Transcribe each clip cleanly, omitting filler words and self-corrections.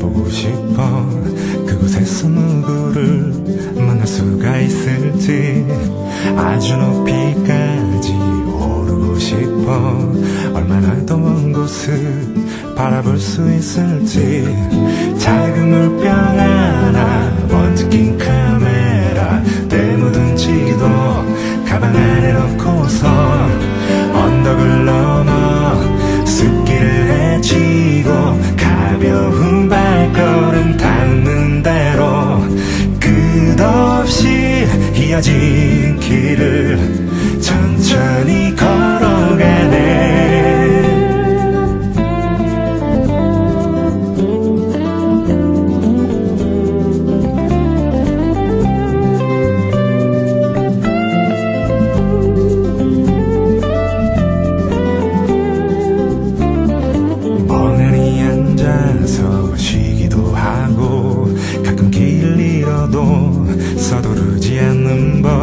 알아보고 싶어. 그곳에서 누구를 만날 수가 있을지 아주 높이까지 오르고 싶어. 얼마나 더 먼 곳을 바라볼 수 있을지. 작은 물병 하나, 먼지 낀 카메라, 때 묻은 지도 가방 안에 넣고서 언덕을 넘어 숲길을 헤치고 가벼운 발걸음 닿는 대로 끝없이 이어진 길을 천천히 걸어가네. 쉬기도 하고 가끔 길을 잃어도 서두르지 않는 법.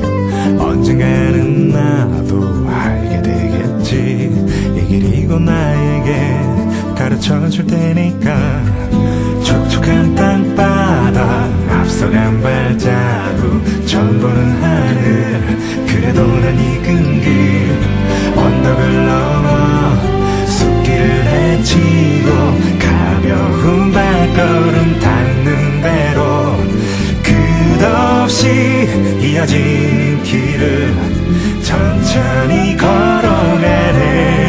언젠가는 나도 알게 되겠지. 이 길이 곧 나에게 가르쳐줄 테니까. 촉촉한 땅바닥, 앞서간 발자국, 처음 보는 하늘. 그래도 난 익은 길, 언덕을 넘어 숲길을 헤치고 가벼운 발걸음 닿는 대로 끝없이 이어진 길을 천천히 걸어가네.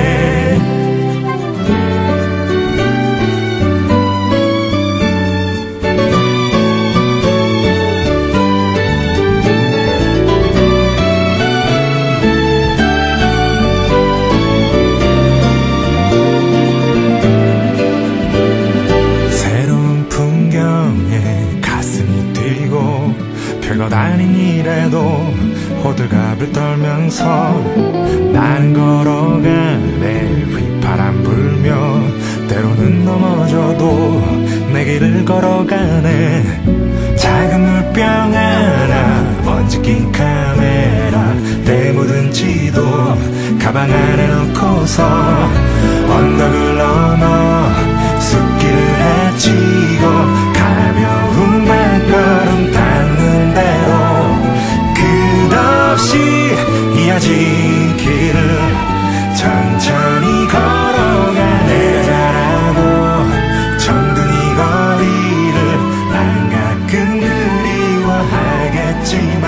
별것 아닌 일에도 호들갑을 떨면서 나는 걸어가네. 휘파람 불며 때로는 넘어져도 내 길을 걸어가네. 작은 물병 하나, 먼지 낀 카메라, 때 묻은 지도 가방 안에 넣고서 언덕을 넘어 숲길을 헤치고 가벼운 발걸음 닿는 대로 끝없이 이어진 길을 천천히 걸어가네. 내가 잘하고 정든 이 거리를 난 가끔 그리워하겠지만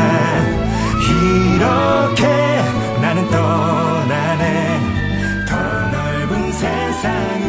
이렇게 나는 떠나네. 더 넓은 세상을